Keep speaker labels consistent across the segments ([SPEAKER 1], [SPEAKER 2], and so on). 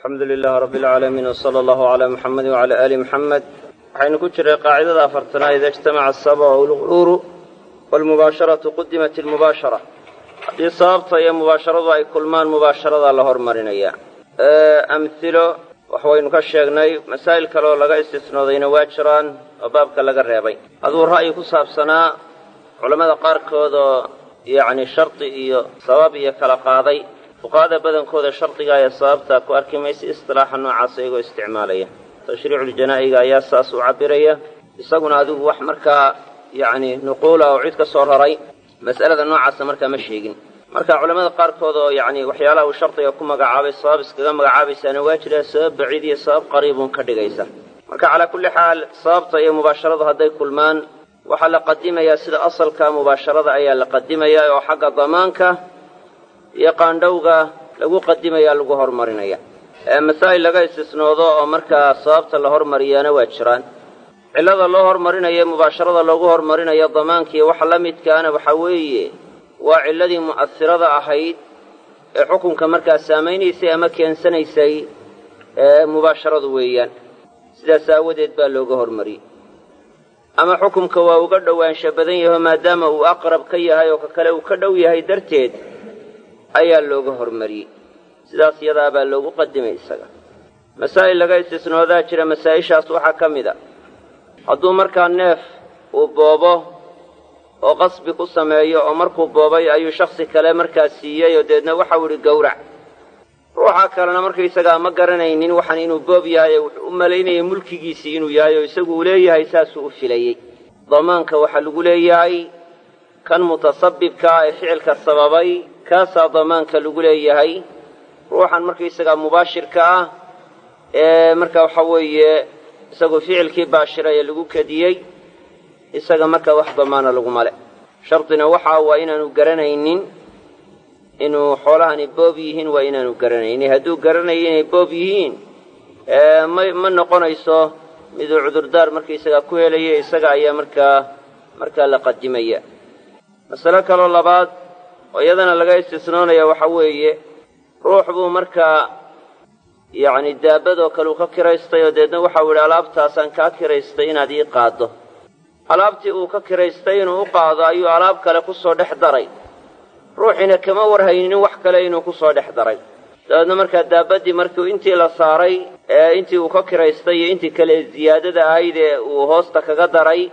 [SPEAKER 1] الحمد لله رب العالمين وصلى الله على محمد وعلى آل محمد. waxaynu ku jiray qaacidada afartanaad ida ijtamaca asaba wal-ghurur wal-mubasharatu qudimat al-mubashara. haddii sababta iyo mubaasharadu ay kulmaan mubaasharada la hormarinaya. amthilo wax waynu ka sheegnay masaa'il kale oo laga istisnoodayna waa jiraan oo baabka laga reebay. haduu ra'yi ku saabsanaa culamada qaarkood oo yacni shardi iyo sabab iyo kala qaaday fuqahaada badankooda shardiga iyo sababta ku arki maysa istilaaxa noocaas iyagoo isticmaalaya. tashriicul janaa'iga ayaa saas u cabiraya isaguna adigu wax markaa yacni nuquula oo cid ka soo raray mas'alada noocaasa markaa ma sheegin. marka culamada qaarkood oo yacni waxyaalaha uu shardiga ku magacaabay sabab iskaga magacaabaysaana waa jira sabab baciid iyo sabab qariibun ka dhigaysa. marka calaa kulli xaal sababta iyo mubaasharadu hadday kulmaan waxaa la qadimayaa sida asalka mubaasharada ayaa la qadimayaa oo xagga damaanka iyo qaandhowga lagu qadimayaa lagu hormarinaya. masaa'il laga istisnoodo oo markaa sababta la hormariyaana waa jiraan. cillada loo hormarinayo mubaasharada loogu hormarinayo damaankiiyo waxa la midkaana waxaa weeye waa cilladii mu'asirada ahayd ee xukunka markaa saamaynaysay ama keensanaysay mubaasharadu weeyaan. sidaas aawadeed baa looga hormariyey. ama xukumka waa uga dhowaansha badan yaho maadaama uu aqrab ka yahay oo ka kale uu ka dhow yahay darteed ayaa looga hormariyey. sidaas iyadaa baa loogu qadimay isaga. masaa'il laga istisnoodaa jira masaa'ishaas waxaa ka mid a hadduu markaa neef uu boobo oo qasbi ku sameeyo oo markuu boobay ayuu shaksi kale markaa siiyey oo deedna waxau idhi gowrac. ruuxa kalena markaysagaa ma garanaynin waxaan inuu boob yahay wuxuu u malaynayay mulkigiisii inuu yahay oo isagu uu leeyahay saasuu u filayey. damaanka waxaa lagu leeyahay kan mutasabibkaa ee ficilka sababay kaasaa damaanka lagu leeyahay. ruuxan markaysagaa mubaashirka ah ee marka waxa weeye isagoo ficilkii baashiray ee lagu kadiyey isaga markaa wax damaana laguma le. shardina waxaa waa inaanu garanaynin inuu xoolahani boob yihiin waa inaanu garanaynin. hadduu garanayo inay boob yihiin ma noqonayso miduu cudurdaar markaysagaa ku helaya isaga ayaa markaa la qadimaya. masalo kaloo labaad oo iyadana laga istisnoonaya waxa weeye ruux buu markaa yacni daabadoo kale uu ka kiraystay oo deedna waxau idhi alaabtaasaan kaa kiraystay inaad ii qaaddo. alaabtii uu ka kiraystay inuu u qaado ayuu alaab kale ku soo dhex daray. ruuxiina kama warhaynin wax kale inuu ku soo dhex daray. dabeedna markaa daabaddii markii intii la saaray intii uu ka kiraystay iyo intii kale ziyaadada ahayd ee uu hoosta kaga daray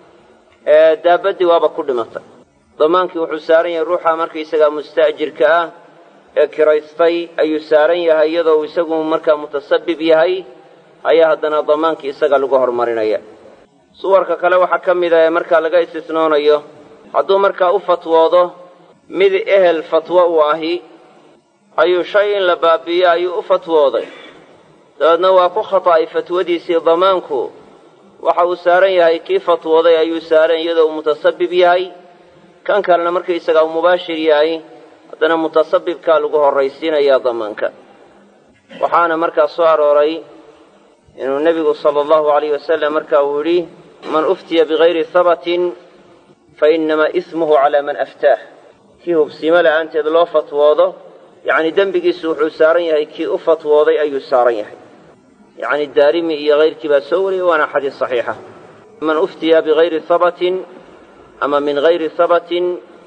[SPEAKER 1] daabaddii waaba ku dhimatay. damaankii wuxuu saaran yahay ruuxa markaysagaa musta'jirka ah ee kiraystay ayuu saaran yahay iyadoo uu isagu markaa mutasabib yahay ayaa haddana damaankii isaga lagu hormarinaya. suwarka kale waxaa ka mid a ee markaa laga istisnoonayo hadduu markaa u fatwoodo mid ehel fatwo uu ahi ayuu shay in la baabi'iyo ayuu u fatwooday dabeedna waa ku khata'ay fatwadiisii. damaanku waxa uu saaran yahay kii fatwooday ayuu saaran iyadoo uu mutasabib yahay. kan kalena markaysagaa uu mubaashir yahay haddana mutasabibkaa lagu horraysiinayaa damaanka. waxaana markaa soo arooray inuu nebigu sala allahu alayh wasalam marka uu yidhi man uftiya bigayri habatin fa innamaa ismuhu calaa man aftaah. kii hubsiimo la'aanteed loo fatwoodo yacni dembigiisu wuxuu saaran yahay kii u fatwooday ayuu saaran yahay. yacni daarimi iyo kayrkii baa soo wariyey waana xadiis saxiixa. man uftiya bigayri habatin ama min gayri habatin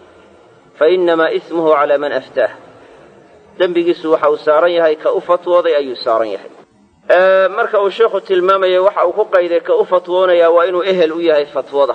[SPEAKER 1] fa innamaa ismuhu calaa man aftaah. dembigiisu waxa uu saaran yahay ka u fatwooday ayuu saaran yahay. marka uu sheikhu tilmaamaya waxa uu ku qayday ka u fatwoonayaa waa inuu ehel u yahay fatwada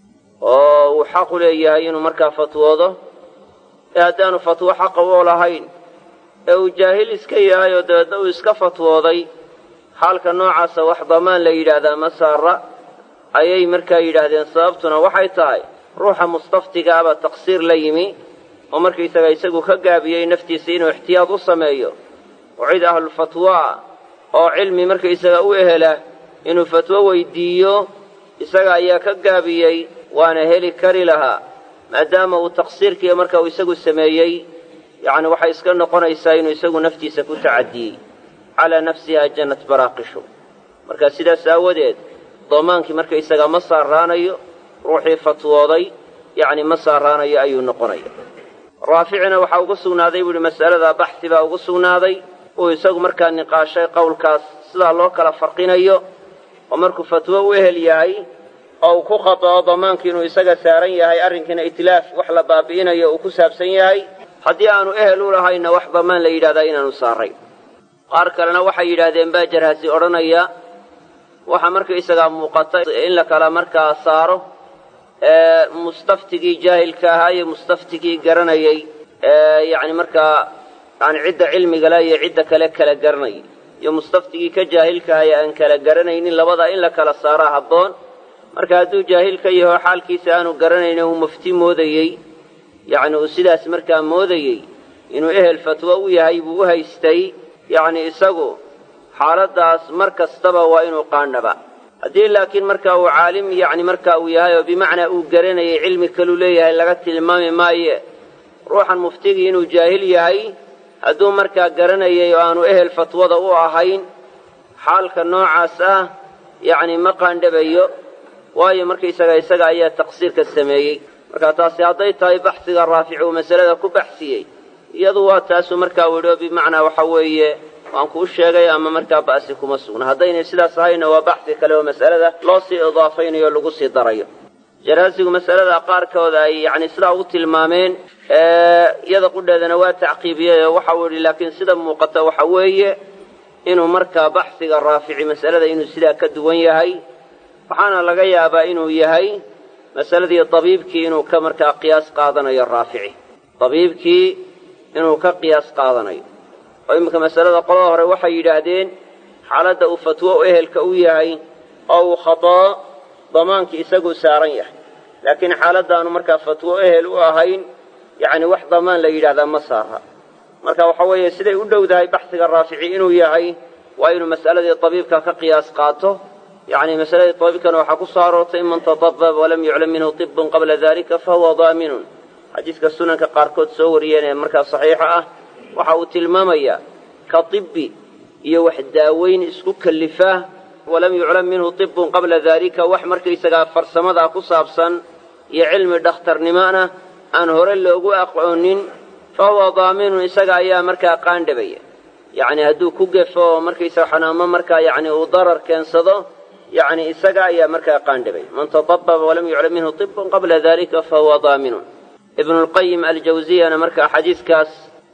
[SPEAKER 1] oo uu xaq u leeyahay inuu markaa fatwoodo. haddaanu fatwo xaqa u lahayn ee uu jaahil iska yahay oo dabeedna uu iska fatwooday xaalka noocaasa wax damaan la yidhaahdaa ma saara ayay markaa yidhaahdeen. sababtuna waxay tahay ruuxa mustaftigaaba taqsiir la yimi oo markaysaga isagu ka gaabiyey naftiisa inuu ixtiyaad u sameeyo oo cid ahlulfatwaa oo cilmi markaysaga u ehela inuu fatwo weydiiyo isaga ayaa ka gaabiyey waana heli kari lahaa. maadaama uu taqsiirkiiyo marka uu isagu sameeyey yacni waxay iska noqonaysaa inuu isagu naftiisa ku tacadiyey. calaa nafsiha jannat baraaqishu. marka sidaas aawadeed damaankii markaysaga ma saaraanayo ruuxii fatwooday yacni ma saaraanayo ayuu noqonaya. raaficina waxaa ugu sugnaaday buu ihi mas'aladaa baxsi baa ugu sugnaaday uu isagu markaa niqaashay qowlkaas sidaa loo kala farqinayo oo markuu fatwo u ehel yahay oo uu ku khata'o damaankii inuu isaga saaran yahay arrinkiina itlaaf wax la baabi'inayo uu ku saabsan yahay haddii aanu ehel u lahayna wax damaan la yidhahdaa inaanu saaray. qaar kalena waxay yidhaahdeen baa jarhaasi odhanaya waxa markaysagaa muuqata in la kala markaa saaro mustaftigii jaahilka ahaa iyo mustaftigii garanayay yacni markaa yani cidda cilmiga leh iyo cidda kale kala garanayay iyo mustaftigii ka jaahilka ahaa ee aan kala garanaynin labadaa in la kala saaraa habboon. marka hadduu jaahil ka yaho xaalkiisa aanu garanaynin uu mufti moodayey yacni uu sidaas markaa moodayey inuu ehel fatwo u yahay buu u haystay yacni isagu xaaladdaas mar kastaba waa inuu qaandhaba. haddii laakiin marka uu caalim yacni marka uu yahay oo bimacnaa uu garanayay cilmi kaluu leeyahay laga tilmaami maaye ruuxan muftigii inuu jaahil yahay hadduu markaa garanayay oo aanu ehel fatwada u ahayn xaalka noocaas ah yacni ma qaandhabayo waayo markaysaga isaga ayaa taqsiirka sameeyey. marka taasi hadday tahay baxsiga raafici uu masalada ku baxsiyey iyadu waa taasuu markaa widho bimacnaa waxa weeye waan kuu sheegay ama markaa ba'si kuma sugna. haddaynay sidaas ahayna waa baxsi kale oo mas'alada loo sii idaafaynayo o lagu sii darayo. jaraasigu masalada qaarkooda ay yacni sidaa ugu tilmaameen iyada qudheedana waa tacqiibiyey oo waxau yidhi laakiin sida muuqata waxa weeye inuu markaa baxsiga raafici masalada inuu sidaa ka duwan yahay waxaana laga yaabaa inuu yahay masaladii tabiibkii inuu ka markaa qiyaas qaadanayo raafici tabiibkii inuu ka qiyaas qaadanayo oo iminka masalada qolada hore waxay yidhaahdeen xaaladda uu fatwo ehelka u yahay oo uu khata'o damaankii isaguu saaran yahay laakiin xaaladdaanu markaa fatwo ehel u ahayn yacni wax damaan la yidhahdaa ma saara. marka waxa weeye siday u dhowdahay baxsiga raafici inuu yahay waa inuu mas'aladii tabiibka ka qiyaas qaato. yacni masaladii tabiibkana waxaa ku soo aroortay man tadabab walam yuclam minhu tibun qabla dalika fahuwa daaminun. xadiiska sunanka qaarkood soo wariyeen ee markaa saxiixa ah waxa uu tilmaamayaa ka tibbi iyo wax daaweyn isku kallifa walam yuclam minhu tibun qabla dalika wax markaysagaa farsamadaa ku saabsan iyo cilmi dhakhtarnimona aan hore loogu aqoonin fahuwa daaminun isaga ayaa markaa qaandhabaya. yacni hadduu ku gefo oo markaysaga xanaamo markaa yacni uu darar keensado yacni isaga ayaa markaa qaandhabaya. man tadababa walam yuclam minhu tibun qabla dalika fahuwa daaminun. ibnulqayim aljawziyana markaa xadiiskaas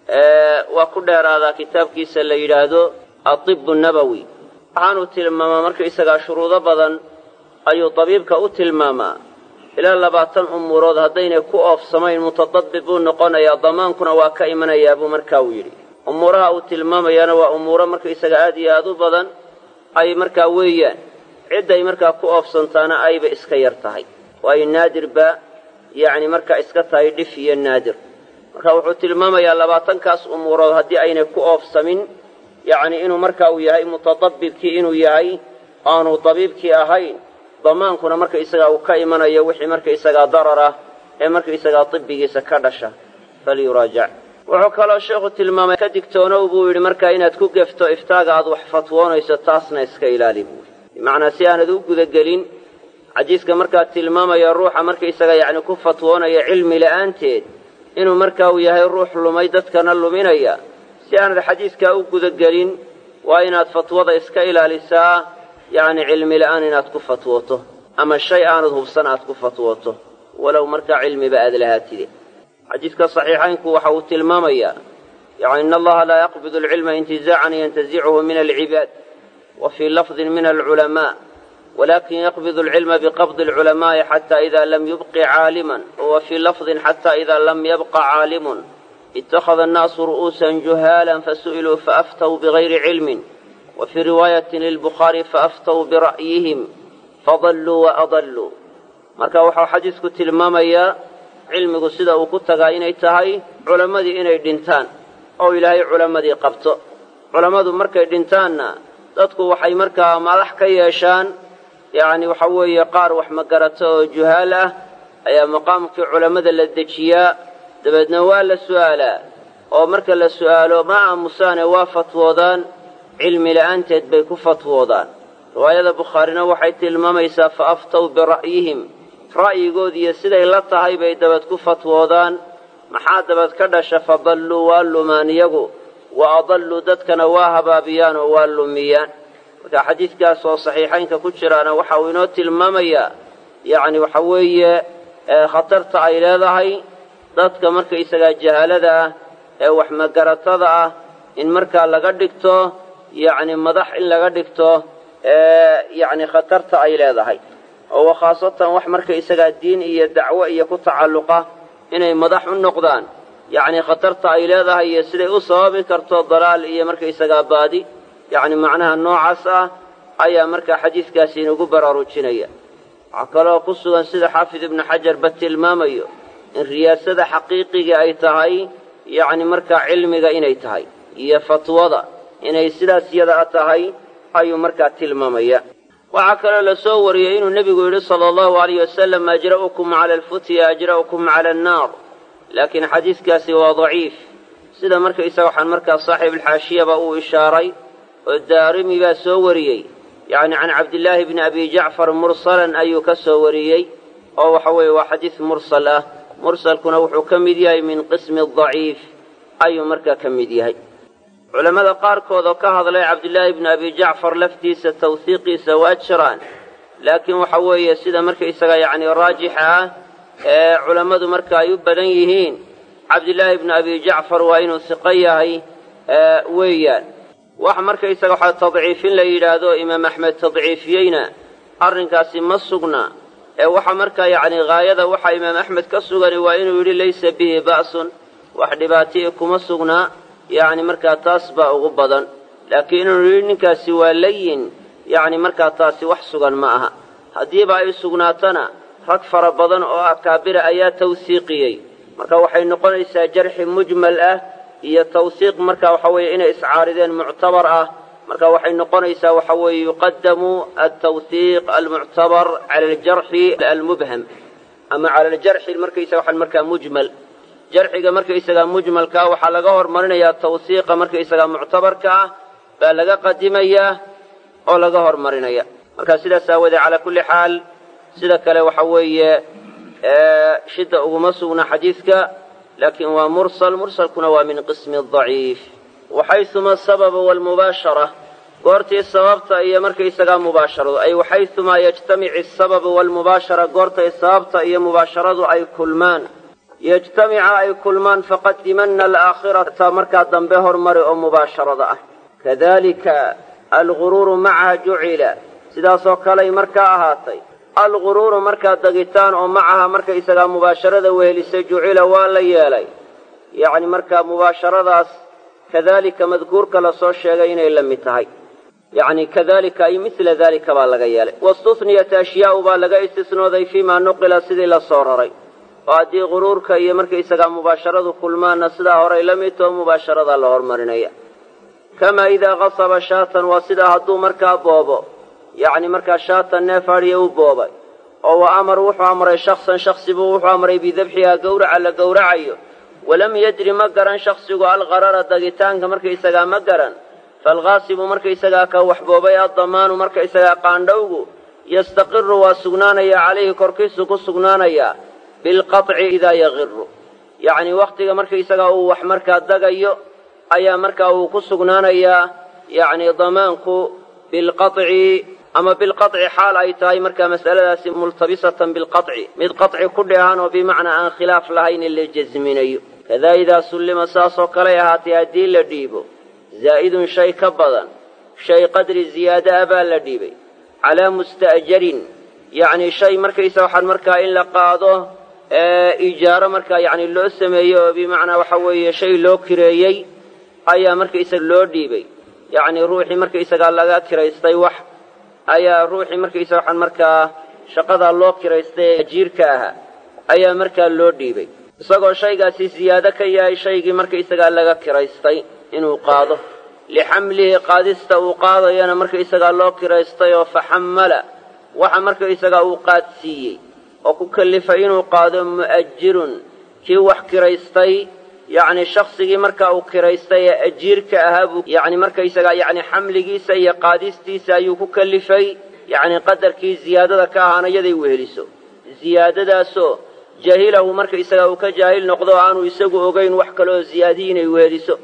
[SPEAKER 1] waa ku dheeraadaa kitaabkiisa la yidhaahdo atibu nabowi waxaanuu tilmaamaa markaysagaa shuruudo badan ayuu tabiibka u tilmaamaa ilaa 20 umuurood haddaynay ku oofsamayn mutadabib buu noqonayaa damaankuna waa ka imanayaa buu markaa uu yidhi. umuuraha uu tilmaamayaana waa umuuro markaysaga aad iyo aad u badan ay markaa weeyaan cidday markaa ku oofsantaana ayba iska yar tahay waayo naadirba yacni markaa iska tahay dhif iyo naadir. marka wuxuu tilmaamayaa 20kaas umuurood haddii aynay ku oofsamin yacni inuu markaa uu yahay mutadabibkii inuu yahay aanu tabiibkii ahayn damaankuna markaysagaa uu ka imanayo wixii markaysagaa darar ah ee markaysagaa tibbigiisa ka dhasha falyuraajac. wuxuu kaloo sheekhu tilmaamay ka digtoonow buu yidhi markaa inaad ku gefto iftaaga aad wax fatwoonayso taasna iska ilaali buu yidhi bimacnaa si aanad u gudagelin xadiiska markaa tilmaamaya ruuxa markaysaga yacni ku fatwoonaya cilmi la'aanteed inuu markaa uu yahay ruux lumay dadkana luminaya si aanad xadiiskaa u gudagelin waa inaad fatwada iska ilaalisaa yacni cilmi la'aan inaad ku fatwooto ama shay aanad hubsan aad ku fatwooto walow markaa cilmiba aad lahaatide. xadiiska saxiixaynku waxa uu tilmaamayaa yacni in allaha laa yaqbidu alcilma intizaacan yantazichu min alcibaad wa fii lafdin min alculamaa ولكن يقبض العلم بقبض العلماء حتى إذا لم يبق عالما وفي لفظ حتى إذا لم يبق عالم اتخذ الناس رؤوسا جهالا فسئلوا فأفتوا بغير علم وفي رواية للبخاري فأفتوا برأيهم فضلوا وأضلوا. marka waxaa xadiisku tilmaamayaa cilmigu sida uu ku tagaa inay tahay culammadii inay dhintaan oo ilaahay culammadii qabto. culammadu markay dhintaanna dadku waxay markaa madax ka yeeshaan yacni waxa weeye qaar wax magarato oo juhaal ah ayaa maqaamkii culammada la dejiyaa dabeedna waa la su'aalaa oo marka la su'aalo ma aamusaane waa fatwoodaan cilmi la'aanteed bay ku fatwoodaan. riwaayada bukhaarina waxay tilmaamaysaa fa aftaw bira'yihim ra'yigood iyo siday la tahay bay dabad ku fatwoodaan maxaa dabad ka dhasha fadalluu waa lumaan iyagu wa adalluu dadkana waa habaabiyaan oo waa lumiyaan. marka xadiidkaas oo saxiixaynka ku jiraana waxa uu inoo tilmaamayaa yacni waxa weeye khatarta ay leedahay dadka markaysagaa jahaalada ah ee wax magaratada ah in markaa laga dhigto yacni madax in laga dhigto yacni khatarta ay leedahay oo khaasatan wax markaysagaa diin iyo dacwo iyo ku tacalluqa inay madax u noqdaan yacni khatarta ay leedahay iyo siday u sababi karto dalaal iyo markaysagaa baadi yacni macnaha noocaas ah ayaa markaa xadiidkaasi inugu baraarujinaya. waxaa kaloo ku sugan sida xaafid ibnu xajar ba tilmaamayo in riyaasada xaqiiqiga ay tahay yacni markaa cilmiga inay tahay iyo fatwada inay sidaas yada tahay ayuu markaa tilmaamaya. waxaa kaloo la soo wariyey inuu nebigu yidhi sala allahu alayh wasalam ajra'ukum cala alfutya ajra'ukum cala annaar, laakiin xadiidkaasi waa daciif sida markaysaga waxaan markaa saaxiibulxaashiyaba uu ishaaray oo daarimi baa soo wariyey yacni can cabdillaahi bni abi jacfar mursalan ayuu ka soo wariyey oo waxa weeye waa xadiis mursal ah. mursalkuna wuxuu ka mid yahay min qismi daciif ayuu markaa ka mid yahay. culammada qaarkood oo ka hadlay cabdillaahi bni abi jacfar laftiisa tawhiiqiisa waa jiraan, laakiin waxa weeye sida markaysaga yacni raajixa ah ee culammadu marka ay u badan yihiin cabdillaahi bni abi jacfar waa inuu siqo yahay weeyaan. wax markaysaga waxaa tadciifin la yidhaahdo imaam axmed tadciifiyeyna arrinkaasi ma sugna ee waxa markaa yacni haayada waxa imaam axmed ka sugani waa inuu yidhi laysa bihi ba'sun, wax dhibaati'i kuma sugnaa yacni markaa taas baa ugu badan. laakiin inuu yidhi ninkaasi waa layin yacni markaa taasi wax sugan ma aha. haddiiba ay sugnaatana rag fara badan oo akaabira ayaa tawsiiqiyey, marka waxay noqonaysaa jarxi mujmal ah iyo tawsiiq marka waxa weeye inay iscaarideen muctabar ah. marka waxay noqonaysaa waxa weeye yuqadamu altawsiiq almuctabar cala aljarxi almubham ama cala aljarxi markaysaga waxaan markaa mujmal. jarxiga markaysaga mujmalka waxaa laga hormarinayaa tawsiiqa markaysaga muctabarka ah baa laga qadimayaa oo laga hormarinaya. marka sidaas aawadee calaa kulli xaal sida kale waxa weeye shidda uguma sugna xadiidka, laakiin waa mursal. mursalkuna waa min qismi daciif. waxayuma sababa walmubaashara goortii sababta iyo markaysagaa mubaasharadu ay waxayumaa yajtamici asababu walmubaashara goortay sababta iyo mubaasharadu ay kulmaan yajtamica ay kulmaan faqadimanna alaakhirata markaa dambe hormari oo mubaasharada ah. kadalika alguruuru macaha jucila sidaasoo kaley markaa ahaatay alguruuru markaa dagitaan oo macaha markaysagaa mubaasharada wehelisay jucila waa la yeelay yacni markaa mubaasharadaas kadalika madkuurka lasoo sheegay inay la mid tahay yacni kadalika ay midla daalika baa laga yeelay. wastuhniyat ashyaau baa laga istisnooday fiimaa nuqila sidii la soo raray oo haddii guruurka iyo markaysagaa mubaasharadu kulmaanna sidaa horay la mid taho mubaasharadaa la hormarinaya. kamaa idaa qasaba shaatan waa sidaa hadduu markaa boobo yacni markaa shaatan neef adhiya u boobay oo wa amar wuxuu amray shaksan shaksi buu wuxuu amray bidabxihaa gowraca la gowracayo walam yadri ma garan shaksigu alqarara dagitaanka markaysagaa ma garan faalghaasibu markaysagaa ka waxboobay addamaanu markaysagaa qaandhowgu yastaqiru waa sugnaanayaa calayhi korkiisu ku sugnaanayaa bilqaطci idaa yaqiru yacni wakhtiga markaysagaa uu wax markaa dagayo ayaa markaa uu ku sugnaanayaa yacni damaanku bilqaطci ama bilqaطci xaal ay tahay markaa mas'aladaasi multabisatan bilqaطci mid qaطci ku dheehan oo bimacnaa aan khilaaf lahayn in la jasminayo. kadaa idaa sullima saasoo kaley ahaatay haddii la dhiibo zaa'idun shay ka badan shay qadri ziyaada ah baa la dhiibay calaa musta'jarin yacni shay markaysa waxaan markaa in la qaado ijaaro markaa yacni loo sameeyo oo bimacnaa waxa weeye shay loo kireeyey ayaa markaysaga loo dhiibay yacni ruuxii markaysagaa laga kiraystay wax ayaa ruuxii markaysaga waxaan markaa shaqadaa loo kiraystay ee ajiirka ahaa ayaa markaa loo dhiibay isagoo shaygaasi ziyaado ka yahay shaygii markaysagaa laga kiraystay inuu qaado lixamlihi qaadista uu qaadayana markaysagaa loo kiraystay oo faxammala waxa markaysagaa uu qaadsiiyey oo ku kallifay inuu qaado mu'ajirun kii wax kiraystay yacni shaksigii markaa uu kiraystay ee ajiirka ahaa buu yacni markaysagaa yacni xamligiisa iyo qaadistiisa ayuu ku kallifay yacni qadarkii ziyaadada ka ahaana yaday weheliso ziyaadadaasoo jahilahu markaysagaa uu ka jaahil noqdo aanu isagu ogayn wax kaleoo ziyaadiyi inay weheliso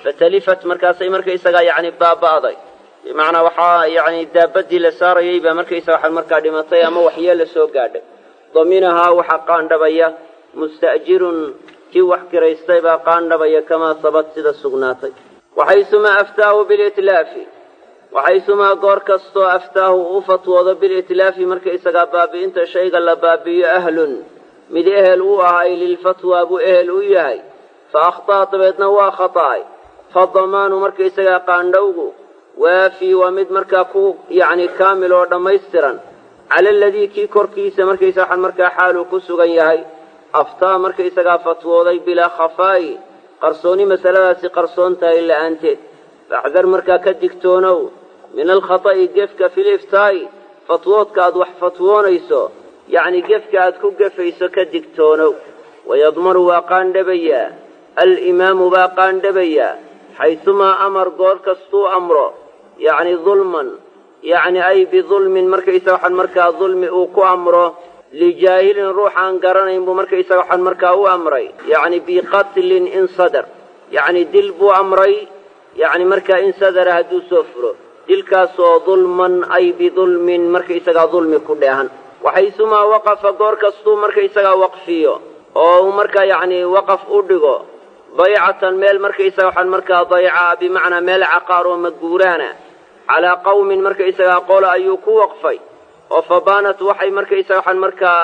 [SPEAKER 1] fatalifat markaasay markaysagaa yacni baaba'day bimacnaa waxaa yacni daabaddii la saarayay baa markaysaga waxaan markaa dhimatay ama waxyeella soo gaadhay daminahaa waxaa qaandhabaya musta'jirun kii wax kiraystay baa qaandhabaya kamaa sabad sida sugnaatay waxaysumaa aftaahu bilitlaafi waxaysumaa goor kastoo aftaahu u fatwoodo bilitlaafi markaysagaa baabi'inta shayga la baabi'iyo ahlun mid ehel u ahay lilfatwaa buu ehel u yahay fa akhta'a dabeedna waa khata'ay fadamaanu markaysagaa qaandhowgu waafii waa mid markaa ku yacni kaamil oo dhammaystiran cala aladii kii korkiisa markaysa waxaan markaa xaaluu ku sugan yahay aftaa markaysagaa fatwooday bilaa khafaa'i qarsooni masaladaasi qarsoon tahay la'aanteed faxdar markaa ka digtoonow min alkhata'i gefka filiftaa'i fatwoodka aad wax fatwoonayso yacni gefka aad ku gefayso ka digtoonow wayadmanu waa qaandhabayaa alimaamu baa qaandhabayaa xaysumaa amar goor kastuu amro yacni dulman yacni ay bidulmin markaysaga waxaan markaa dulmi uu ku amro lijaahilin ruux aan garanayn buu markaysaga waxaan markaa u amray yacni biqatlin in sadar yacni dil buu amray yacni markaa in sadara hadduu soo furo dilkaasoo dulman ay bidulmin markaysagaa dulmi ku dheehan waxaysumaa waqafa goor kastuu markaysagaa waqfiyo oo uu markaa yacni waqaf u dhigo daycatan meel markaysaga waxaan markaa daycaa bimacnaa meel caqaar oo maguuraana calaa qawmin markaysagaa qolo ayuu ku waqfay oo fabaanat waxay markaysaga waxaan markaa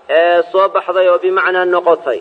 [SPEAKER 1] soo baxday oo bimacnaa noqotay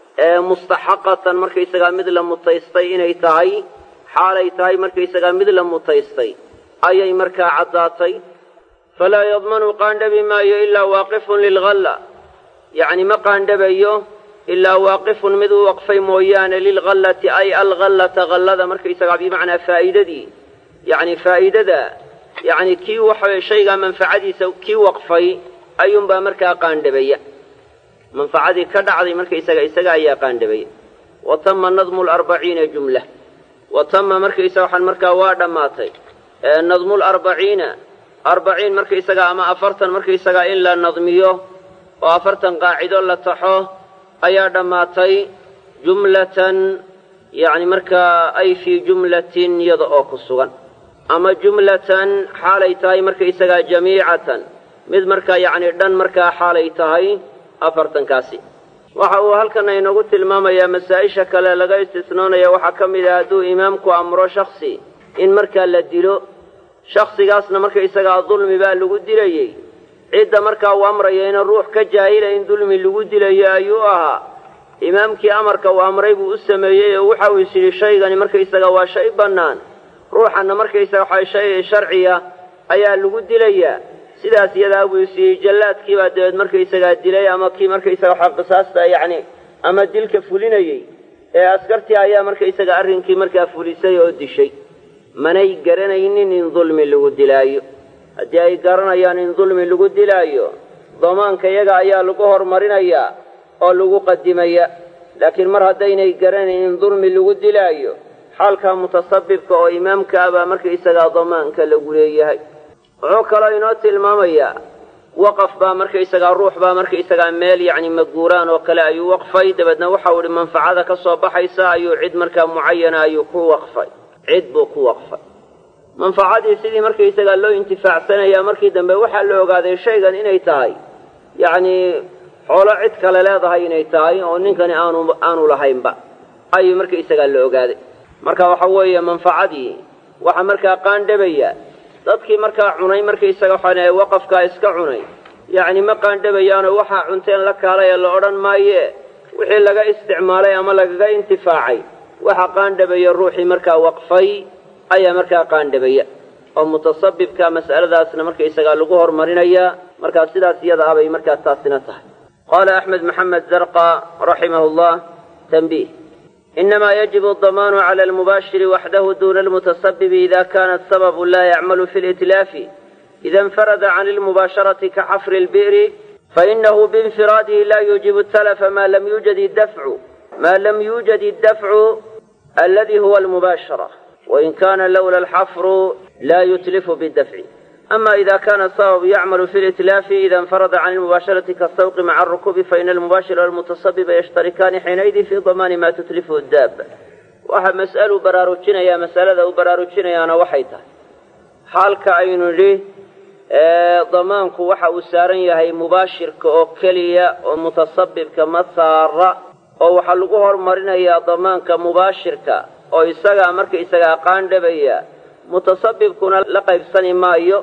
[SPEAKER 1] mustaxaqatan markaysagaa mid la mutaystay inay tahay xaalay tahay markaysagaa mid la mutaystay ayay markaa caddaatay falaa yadmanu qaandhabi maayo ilaa waaqifun lilghalla yacni ma qaandhabayo ilaa waaqifun mid u waqfay mooyaane lilghallati ay alghallata hallada markaysagaa bimacnaa faa'idadii yacni faa'idada yacni kii waxa shaygaa manfacadiisa kii waqfay ayuunbaa markaa qaandhabaya manfacadii ka dhacday markaysaga isaga ayaa qaandhabaya wa tama nadmu larbaciina jumla wa tama markaysaga waxaan markaa waa dhammaatay nadmu larbaciina arbaciin markaysagaa ama 40 markaysagaa in la nadmiyo oo 40 qaacido la taxo ayaa dhammaatay jumlatan yacni markaa ay fii jumlatin iyada oo ku sugan ama jumlatan xaalay tahay markaysagaa jamiicatan mid markaa yacni dhan markaa xaalay tahay 40kaasi waxa uu halkan inagu tilmaamayaa masaa-isha kale laga istisnoonaya waxaa ka mid ah hadduu imaamku amro shaksi in markaa la dilo shaksigaasna markaysagaa dulmi baa lagu dilayey cidda markaa uu amraya ina ruux ka jaahila in dulmi lagu dilayo ayuu ahaa imaamkii amarka uu amray buu u sameeyey oo waxa uu is yidhi shaygani markaysaga waa shay bannaan ruuxanna markaysaga waxaa shay sharciya ayaa lagu dilayaa sidaas iyadaa buu is yidhi jallaadkii baa dabeed markaysagaa dilay ama kii markaysaga waxaa qisaasta yacni ama dilka fulinayey ee askartii ayaa markaysaga arrinkii markaa fulisay oo dishay manay garanaynin in dulmi lagu dilaayo haddii ay garanayaan in dulmi lagu dilaayo damaanka iyaga ayaa lagu hormarinayaa oo lagu qadimaya laakiin mar haddaynay garanayn in dulmi lagu dilaayo xaalka mutasabibka oo imaamka abaa markaysagaa damaanka lagu leeyahay wuxuu kaloo inoo tilmaamayaa waqaf baa markaysagaa ruux baa markaysagaa meel yacni maguuraan oo kale ayuu waqfay dabeedna waxau idhi manfacada ka soo baxaysa ayuu cid markaa mucayana ayuu ku waqfay cid buu ku waqfay manfacadii sidii markaysagaa loo intifaacsanayaa markii dambe waxaa la ogaaday shaygan inay tahay yacni xoolo cid kale leedahay inay tahay oo ninkani aanu lahaynba ayuu markaysagaa la ogaaday marka waxa weeye manfacadii waxa markaa qaandhabaya dadkii markaa cunay markaysaga waxaan waqafkaa iska cunay yacni ma qaandhabayaanoo waxaa cunteen la kaalay ee la odhan maaye wixii laga isticmaalay ama lagaga intifaacay waxa qaandhabaya ruuxii markaa waqfay ayaa markaa qaandhabaya oo mutasabibka mas'aladaasna markaysagaa lagu hormarinayaa markaa sidaas iyada abay markaa taasina tahay qaala axmed maxamed zarqa raximahu llah tanbiih إنما يجب الضمان على المباشر وحده دون المتسبب إذا كان السبب لا يعمل في الإتلاف إذا انفرد عن المباشرة كحفر البئر فإنه بانفراده لا يوجب التلف ما لم يوجد الدفع الذي هو المباشرة وإن كان لولا الحفر لا يتلف بالدفع. أما إذا كان السبب يعمل في الإتلاف إذا انفرد عن المباشرة كالسوق مع الركوب فإن المباشر والمتسبب يشتركان حينئذ في ضمان ما تتلفه الدابة waxa mas'alo baraarujinaya mas'alada u baraarujinayaana waxay tahay xaalka aynu nidhi damaanku waxa uu saaran yahay mubaashirka oo keliya oo mutasabibka ma saara oo waxa lagu hormarinayaa damaanka mubaashirka oo isaga qaandhabaya mutasabibkuna la qaybsani maayo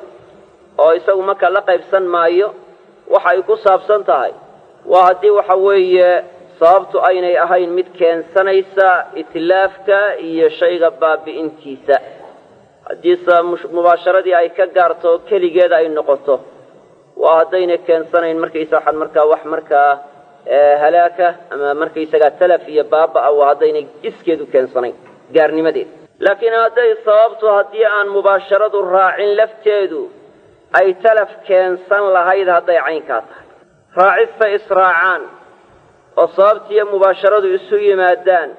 [SPEAKER 1] oo isagu marka la qaybsan maayo waxa ay ku saabsan tahay waa haddii waxa weeye sababtu aynay ahayn mid keensanaysa itlaafka iyo shayga baabi'intiisa haddii mubaasharadii ay ka gaarto keligeeda ay noqoto waa haddayna keensanayn markaysaga markaa wax markaa halaaka ama markaysaga talaf iyo baaba'a waa haddaynay iskeedu keensanayn gaarnimadeeda laakiin hadday sababtu haddii aan mubaasharadu raacin lafteedu ay talaf keensan lahayd hadday caynkaa tahay raacista israacaan oo sababtiiyo mubaasharadu isu yimaadaan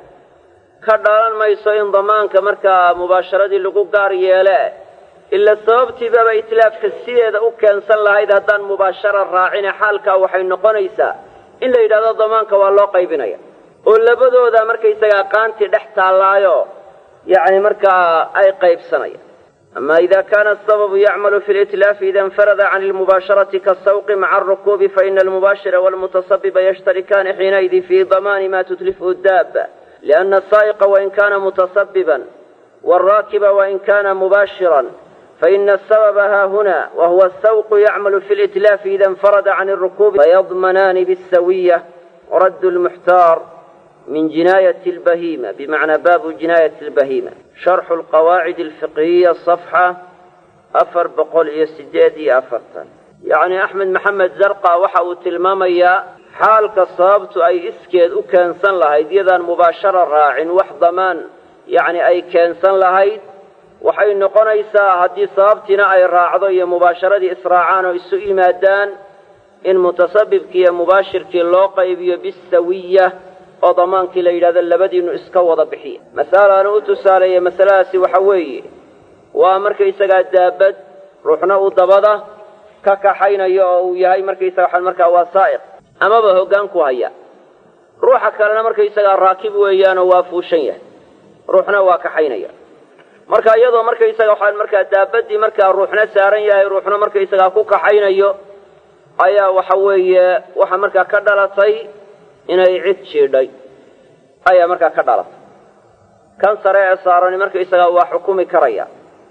[SPEAKER 1] ka dhalan mayso in damaanka markaa mubaasharadii lagu gaar yeele ila sababtiibaba itlaafka sideeda u keensan lahayd haddaan mubaashara raacine xaalkaa waxay noqonaysaa in la yidhahdo damaanka waa loo qaybinaya oo labadooda markaysagaa qaantii dhex taallaayo yacni markaa ay qaybsanayaan أما إذا كان السبب يعمل في الإتلاف إذا انفرد عن المباشرة كالسوق مع الركوب فإن المباشر والمتسبب يشتركان حينئذ في ضمان ما تتلفه الدابة لأن السائق وإن كان متسببا والراكب وإن كان مباشرا فإن السبب ها هنا وهو السوق يعمل في الإتلاف إذا انفرد عن الركوب فيضمنان بالسوية ورد المحتار من جناية البهيمة بمعنى باب جناية البهيمة شرح القواعد الفقهية الصفحة أفر بقول يسجادي أفرتا يعني أحمد محمد زرقاء وحاو تلماميا حالك الصابت أي إسكيد وكان سن لهيد إذا مباشرة راع وحضمان يعني أي كان سن لهيد وحي نقنيسا هدي صابتنا أي راعضي مباشرة إسراعان وإسوئي مادان إن متسبب كي مباشر كي اللوقي بالسوية oo damaankii la yidhahdo labadiinu iska wada bixiya mas'ala aan u tusaaleeyay mas'aladaasi waxa weeye waa markaysagaa daabad ruuxna uu dabada ka kaxaynayo oo uu yahay markaysaga markaa waa saa'iq amaba hoggaan ku haya ruuxa kalena markaysagaa raakib weeyaanoo waa fuushan yahay ruuxna waa kaxaynaya marka iyadoo markaysaga waxaan markaa daabadii markaa ruuxna saaran yahay ruuxna markaysagaa ku kaxaynayo ayaa waxa weeye waxa markaa ka dhalatay inay cid jiidhay ayaa markaa ka dhalatay kan sare ee saarani markaysagaa waa xukumi karaya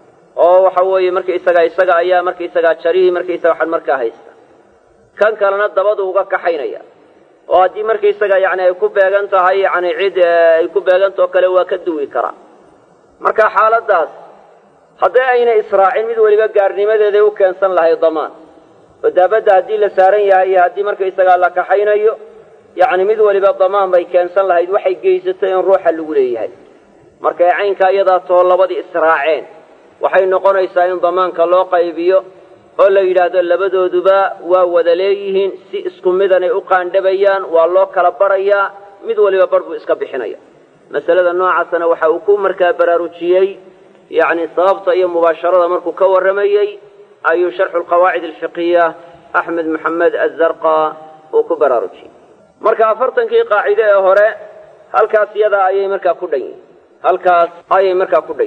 [SPEAKER 1] oo waxa weeye markaysagaa isaga ayaa markaysagaa jarihii markaysaga waxaan markaa haysta kan kalena dabadu uga kaxaynaya oo haddii markaysagaa yacni ay ku beegan tahay yacni cid ay ku beegantao kale waa ka duwi karaa marka xaaladdaas haddii ayna israacin mid weliba gaarnimadeeday u keensan lahay damaan oo daabadda haddii la saaran yahay iyo haddii markaysagaa la kaxaynayo yacni mid waliba damaan bay keensan lahayd waxay geysatay in ruuxa lagu leeyahay markay caynkaa iyadaa too labadii israaceen waxay noqonaysaa in damaanka loo qaybiyo oo la yidhaahdo labadooduba waa wada leeyihiin si isku midanay u qaandhabayaan waa loo kala barayaa mid waliba bar buu iska bixinaya masalada noocaasana waxa uu ku markaa baraarujiyey yacni sababta iyo mubaasharada markuu ka warramayey ayuu sharxu alqawaacid alfiqhiya axmed maxamed azarqa uu ku baraarujiyey marka afartankii qaacide ee hore halkaas iyada ayay markaa ku dhan yihiin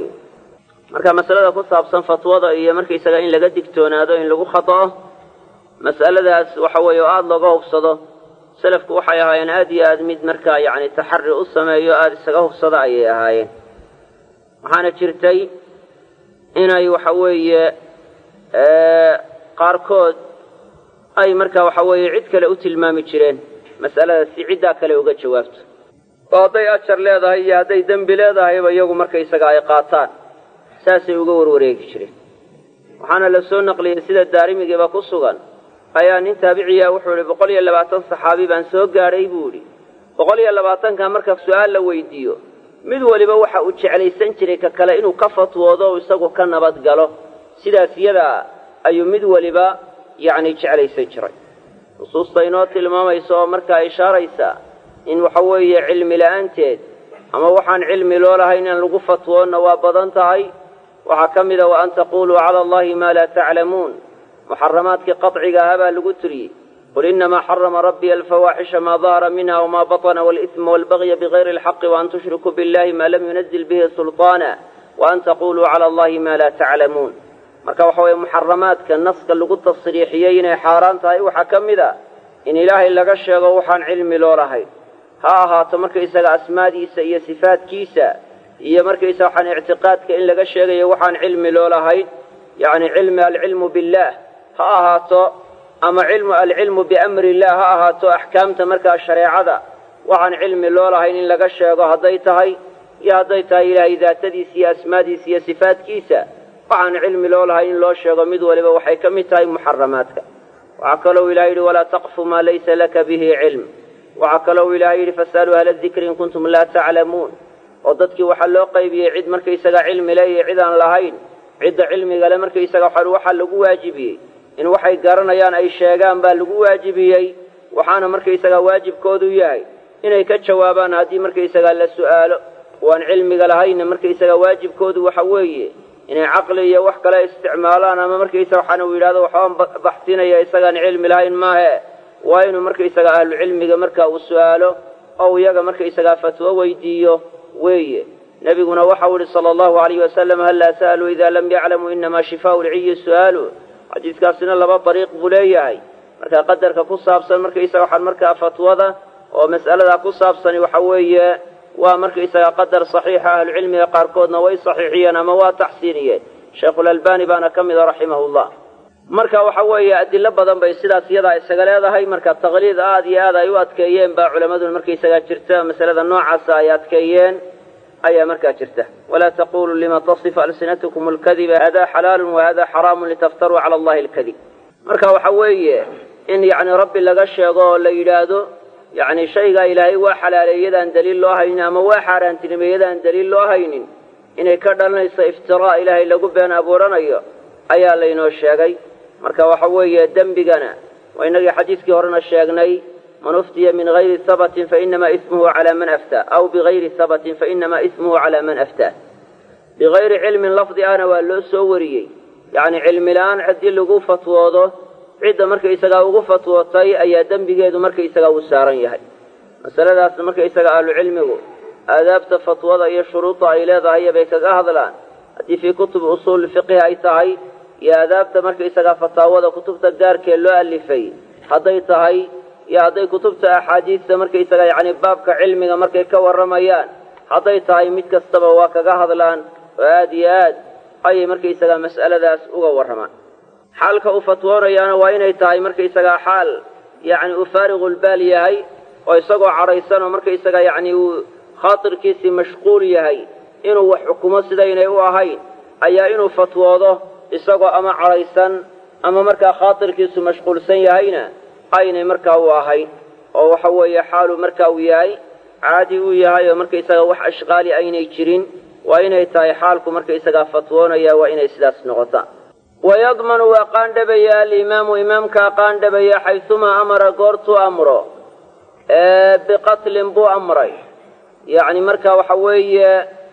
[SPEAKER 1] marka masalada ku saabsan fatwada iyo markaysaga in laga digtoonaado in lagu khata'o mas'aladaas waxa weeye oo aada looga hubsado salafku waxay ahaayeen aad iyo aad mid markaa yacni taxari u sameeyo aada isaga hubsada ayay ahaayeen waxaana jirtay inay waxa weeye qaarkood ay markaa waxa weeye cid kale u tilmaami jireen mas'alada si ciddaa kale uga jawaabto oo hadday ajar leedahay iyo hadday dembi leedahayba iyagu markaysaga ay qaataan saasay uga warwareegi jireen waxaana la soo naqliyey sida daarimigiiba ku sugan ayaa nin taabiciya wuxuu ihi 120 saxaabi baan soo gaadhay buu idhi 120ka marka su-aal la weydiiyo mid waliba waxa uu jeclaysan jiray ka kale inuu ka fatwoodo oo isagu ka nabad galo sidaas iyada ayuu mid waliba yacni jeclaysan jiray nusuusta inoo tilmaamaysa oo markaa ishaaraysa in waxa weeye cilmi la'aanteed ama waxaan cilmi loo lahayn in lagu fatwoonna waa badan tahay waxaa ka mida wa an taquluu cala allahi maa laa taclamuun muxaramaadkii qaciga ahaa baa lagu tiriyey قل إنما حرم ربي الفواحش ما ظهر منها وما بطن والإثم والبغي بغير الحق وأن تشركوا بالله ما لم ينزل به سلطانا وأن تقولوا على الله ما لا تعلمون. marka waxa way muharramaadka naska lagu tasriixiyay inay xaraan tahay waxa kamida in ilaahay laga sheego waxaan cilmi loo lahayn ha ahaato marka isaga asmaadiisa iyo sifaadkiisa iyo marka isaga waxaan i'tiqaadka in laga sheegayo waxaan cilmi loo lahayn yani cilmi al-ilmu billah ha ahaato ama cilmu al-ilmu bi amri Allah ha ahaato ahkaamta marka shariicada waxaan cilmi loo lahayn in laga sheego haday tahay ilaahay daatadiisa iyo asmaadiisa iyo sifaadkiisa waxaan cilmi loo lahayn in loo sheego mid waliba waxay ka mid tahay muharramaadka. waxa kale oo ilaahay yiri wala taqfu ma laysa laka bihi ilm waxa kale oo ilaahay yiri fasalu ahla dhikri in kuntum la ta'lamun oo dadkii waxa loo qaybiyay cid markay isaga cilmi leeyahay cid aan lahayn cid cilmiga le markay isaga waxa lagu waajibiyay in waxay garanayaan ay sheegaan baa lagu waajibiyay waxaana markay isaga waajibkoodu yahay inay ka jawaabaan hadii markay isaga la su'aalo waan cilmiga lahayn markay isaga waajibkoodu waxa weeye inay aqli iyo wax kale isticmaalaan ama markay isaga waxaan u yiraahdo waxaan baxsinaya isaga cilmi lahayn ma aha waa inuu markay isaga ahlu cilmiga marka uu su'aalo oo iyaga markay isaga fatwa weydiiyo weeye. nabiguna waxa uu sallallahu alayhi wasallam hal la saalu idha lam ya'lamu inma shifaa'u al-'ayyi su'alu xadiiskaasina laba dariiq buu leeyahay marka qadarka ku saabsan markay isaga waxaan marka fatwada oo mas'alada ku saabsan waxa weeye waa markay isaga qadar saxiix ahlu cilmiga qaarkoodna way saxiixiyeen ama waa taxsiiniyeen sheekh al-albani baana kamid rahimahullah. marka waxa weeye adilla badan bay sidaas iyada isaga leedahay marka taqliid aad iyo aad ay u adkeeyeen baa culimadu markay isaga jirta mas'alada noocaas ay adkeeyeen ayaa marka jirta wala taqulu lima tasif alsinatukum al-kadhiba hada halal wa hada haram litaftaru ala allahi al-kadhib. marka waxa weeye in yaani rabbi laga sheego la yiraahdo يعني شيء إلهي وحلال يدان دليل الله هين أما وحران تنمي يدان دليل الله هين إن كردنا افتراء إلهي لقب بين أبورنا أيا لينو الشيء مركا وحوي دم بجنا وإن حديث كهرنا الشيء من أفتي من غير ثبت فإنما إثمه على من أفتى أو بغير ثبت فإنما إثمه على من أفتى بغير علم لفظ أنا ولا سوري يعني علم الآن عدي لقوف فتواضه عدة مركا إساقا وغفت وطي أي دنبقيد مركا إساقا وسارن يهي مسألة مركا إساقا أهل علمه آدابت فتوضا إيا شروطا إلى ذا هي بيكاقا هذا الآن هذه في كتب أصول الفقه أي تهي يا آدابت مركا إساقا فتاوضا كتب تقدار كيلو ألفي هذي تهي يا هذي كتب أحاديث مركا إساقا يعني بابك علمه مركا كور رميان هذي تهي متك استبواكاقا هذا الآن وآديات أي مركا إساقا مسألة ذا أسؤغا ورمان حالك أفتوريانا وإنay tahay markay isaga xaal yani ufaariq albal yahay oo isagoo caraysan markay isaga yani khaatirkiisi mashquul yahay inuu wax xukumo sida inay u ahayn ayaa inuu fatwoodo isagoo ama caraysan ama marka khaatirkiisu mashquulsan yahayna aynay marka u ahayn oo waxa weeye xaalu marka uu yahay caadi uu yahay oo markay isaga wax ashqaali aynay jirin waa inay tahay xaalku markay isaga fatwoonaya waa inay sidaas noqotaa. ويضمن وقان دبيا الإمام إمامك قان دبيا حيثما أمر قرت أمره بقتل بو أمري يعني مركا وحوي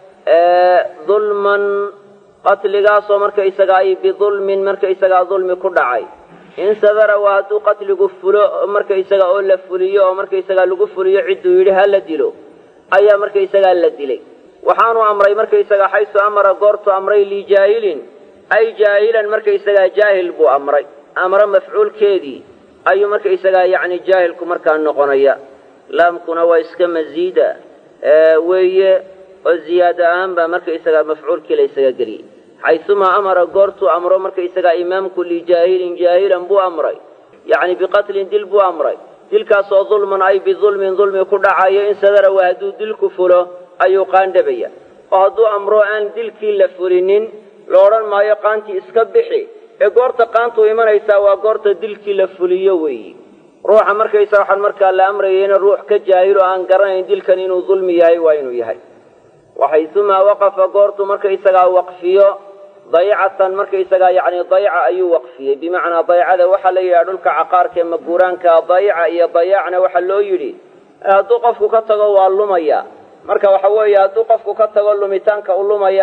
[SPEAKER 1] ظلما قتل قاصو مركا إسقاي بظلم مركا إسقا ظلم كردعي إن سذر وهدو قتل قفلو مركا إسقا أولا فليو مركا إسقا لقفليو عدو يلها لدلو أي مركا إسقا لدلي وحانو أمري مركا إسقا حيث أمر قرت أمري لجاهل أي جاهلا مركا إسقا جاهل بو أمري أمر مفعول كيدي أي مركا إسقا يعني جاهل كمركا النقنية لم كنا وإسكا مزيدا وهي والزيادة أنبا مركا إسقا مفعول كلا إسقا قري حيثما أمر قرت أمر مركا إسقا إمام كل جاهل جاهلا بو أمري يعني بقتل دل بو أمري تلك صو ظلما أي بظلم كل عاية إن سدر وهدو دل كفله أي قان دبيا وهدو أمرو أن دل كلا فرنين لوران ما يقانتي اسكبحي قرت قانتو إيمان إيسا وقرت دل كلا فليوي روح مركا إيسا وحال مركا لأمريين الروح كجاهل أن قرن دل كنينو ظلم يهي وينو يهي وحيثما وقف قرت مركا إيسا وقفيه ضيعة مركا إيسا يعني ضيعة أي وقفيه بمعنى ضيعة وحال يعدلك عقار كما قرانك ضيعة إيا ضيعنا وحلو يلي توقفك كتغوى اللمية marka waxa weeye haduu qofku ka tago lumitaanka u lumaya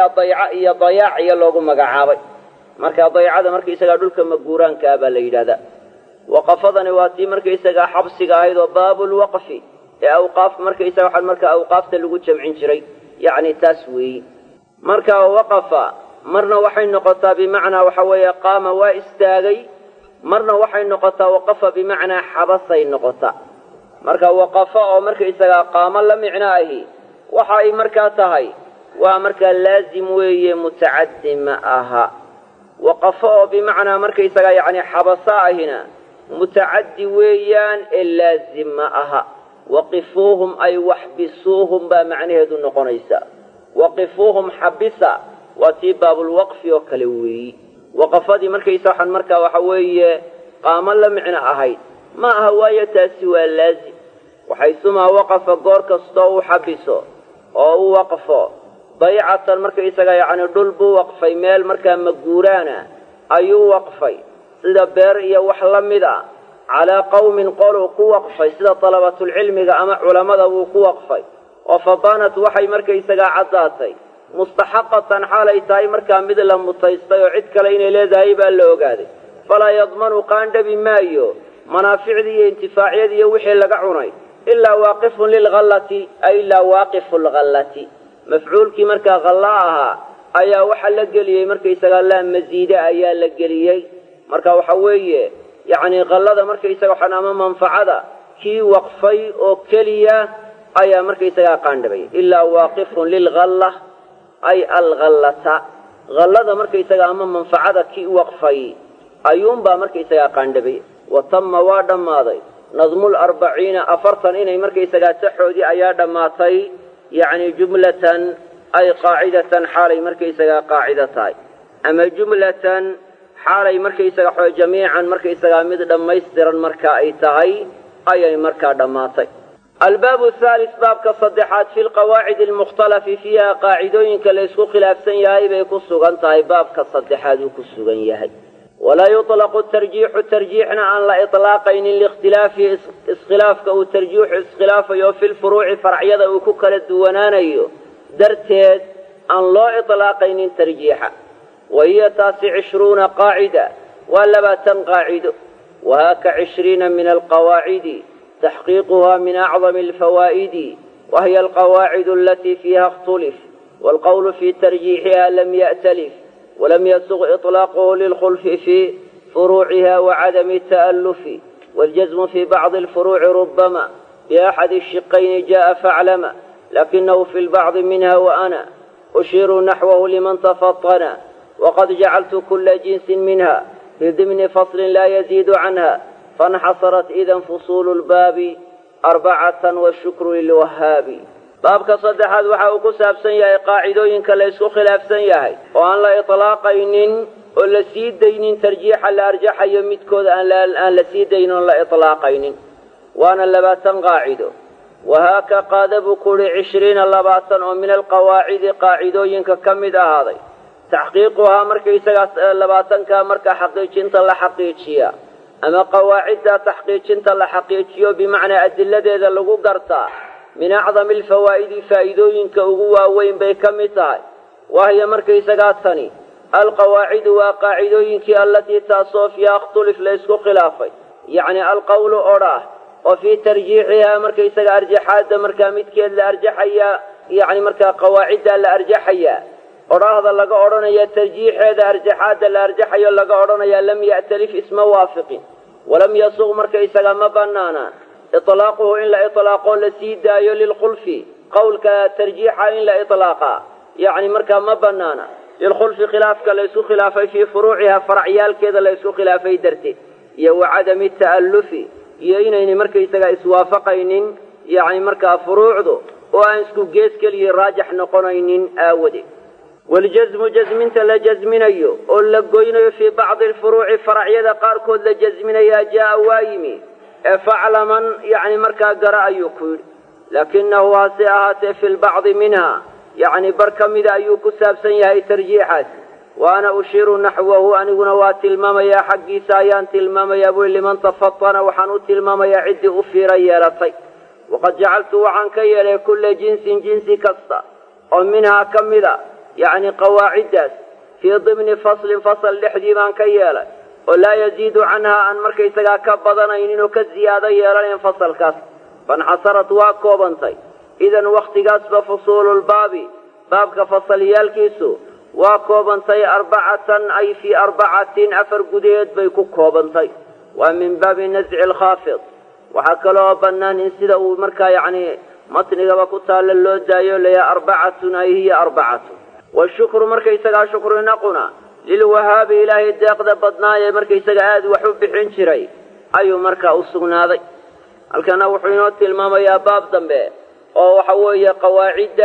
[SPEAKER 1] dayaac iyo loogu magacaabay marka dayacada markii isaga dhulka maguuraanka baa la yiraahdaa waqafadani waa tii markaysagaa xabsiga ahayd oo baabulwaqfi ee awqaaf markaysaga waxaan markaa awqaafta lagu jamcin jiray yacni taas weeyi marka waqafa marna waxay noqotaa bimacnaa waxa weeye qaama waa istaagay marna waxay noqotaa waqafa bimacnaa xabasay noqota marka waqafa oo markaysagaa qaamo la micno ahi waxa ay markaa tahay waa markaa laazim weeye mutacaddi ma aha waqafa oo bimacnaa markaysagaa yacni xabasa ahina mutacaddi weeyaan ee laazim ma aha waqifuuhum ay waxbisuuhum baa macnaheedu noqonaysa waqifuuhum xabisa waa tii baabulwaqfi oo kale weeyi waqafadii markaysa waxaan markaa waxa weeye qaamo la micno ahayd ma aha waayo taasi waa laazim waxaysumaa waqafa goor kastoo u xabiso oo u waqfo baycatan markaysaga yacni dhul buu waqfay meel markaa maguuraana ayuu waqfay sida beer iyo wax la mid a calaa qawmin qoluu ku waqfay sida dalabatulcilmiga ama culammada wuu ku waqfay oo fabaanat waxay markaysagaa caddaatay mustaxaqatan xaalay tahay markaa mid la mutaystay oo cid kale inay leedahay baa la ogaaday falaa yadmanu qaandhabi maayo manaaficdii iyo intifaacyadii iyo wixii laga cunay ilaa waaqifun lilghallati ay ilaa waaqifu lghallati mafcuulkii markaa khalla ahaa ayaa waxa la geliyey markaysagaa laa masiida ayaa la geliyey marka waxa weeye yacni khallada markaysaga waxaan ama manfacada kii waqfay oo keliya ayaa markaysagaa qaandhabay ilaa waaqifun lilghalla ay alghallata khallada markaysaga ama manfacada kii waqfay ayuunbaa markaysagaa qaandhabay wa tamma waa dhammaaday nadmularbaciina 40 inay markaysagaa saxoodii ayaa dhammaatay yacni jumlatan ay qaacidatan xaalay markaysagaa qaacida tahay ama jumlatan xaalay markaysaga xoo jamiican markaysagaa mid dhammaystiran markaa ay tahay ayay markaa dhammaatay albaabu athaalis baabka saddexaad fi lqawaacidi almukhtalafi fiiha qaacidooyinka la isku khilaafsan yahay bay ku sugan tahay baabka saddexaad uu ku sugan yahay walaa yuطlaqu tarjiixu tarjiixna aan la iطlaaqaynin liikhtilaafi iskhilaafka uu tarjiixu iskhilaafayo fi lfuruuci faracyada uu ku kala duwanaanayo darteed aan loo iطlaaqaynin tarjiixa wa hiya taasi 20 qaacida waa 20 qaacido wahaaka 20 min alqawaacidi taxqiiquha min acdami alfawaa'idi wahiya alqawaacid alatii fiiha اkhtilif waalqowlu fi tarjiixiha lam ya'talif ولم يسغ إطلاقه للخلف في فروعها وعدم التألف والجزم في بعض الفروع ربما بأحد الشقين جاء فاعلم لكنه في البعض منها وأنا أشير نحوه لمن تفطن وقد جعلت كل جنس منها في ضمن فصل لا يزيد عنها فانحصرت إذا فصول الباب 4 والشكر للوهاب baabka saddexaad waxa uu ku saabsan yahay qaacidooyinka la isku khilaafsan yahay oo aan la iطlaaqaynin oo la sii daynin tarjiixa la arjaxayo midkooda aan la sii daynin oo la iطlaaqaynin waana 20 qaacido wahaaka qaadabu kuli 20 oo min alqawaacidi qaacidooyinka ka mid ahaaday taxqiiquhaa markaysaga 20ka marka xaqiijinta la xaqiijiya ama qawaacidda taxqiijinta la xaqiijiyo bimacnaa adiladeeda lagu gartaa min acdami alfawaa'idi faa'iidooyinka ugu waaweyn bay ka mid tahay wahiya markaysagaa tani alqawaacidu waa qaacidooyinkii allatii taasoo fiiha اkhtilif la isku khilaafay yacni alqowlu odhaah oo fii tarjiixihaa markaysaga arjaxaadda markaa midkeed la arjaxayaa yacni markaa qawaaciddaa la arjaxayaa odhaahda laga odhanaya tarjiixeeda arjaxaadda la arjaxayo laga odhanayaa lam ya'talif isma waafiqin walam yasuq markaysaga ma bannaanaan iطlaaquhu in la iطlaaqo la sii daayo lilkhulfi qowlka tarjiixa in la iطlaaqa yacni markaa ma bannaana lilkhulfi khilaafka la isku khilaafay fii furuuciha faracyaalkeeda la isku khilaafay darteed iyo wa cadami ta'allufi iyo inayna markaysaga iswaafaqaynin yacni markaa furuucdu oo aan isku gees keliya raajix noqonaynin aawadeed waljasmu jasminta la jasminayo oo la goynayo fii bacdi alfuruuci faracyada qaarkood la jasminayaa jaa'a waa yimi faclaman yacni markaa gara ayuu ku yidhi laakinahu hase ahaatee fi lbacdi minha yacni bar ka mida ayuu ku saabsan yahay tarjiixaas wa ana ushiiru naxwahu aniguna waa tilmaamayaa xaggiisa ayaan tilmaamayaa bui liman tafatana waxaan u tilmaamayaa ciddii u fiira yeelatay waqad jacaltu waxaan ka yeelay kulla jinsin jinsi kasta oo minhaa ka mida yacni qawaaciddaas fii dimni faslin fasal dhexdii baan ka yeelay ولا يزيد عنها أن مركي سقا كبضنا إنه كزيادة يرى فصل كاس فانحصرت واكوبنتي إذن وقت قصب فصول الباب باب كفصل يالكيسو واكوبنتي 4 أي في 4 أفر قديد بيكو كوبنتي ومن باب نزع الخافض وحكلوا بنان انسدوا مركا يعني متنقى وكتال اللودايو ليا 4 أي هي 4 والشكر مركي سقا شكر نقنا للوهاب إلهي الداقد بدنايا مركي سقا آد وحب حنشري أي مركا أصغنا ذي الكنا وحينوت الماما يا باب ضمبه أو حوية قواعد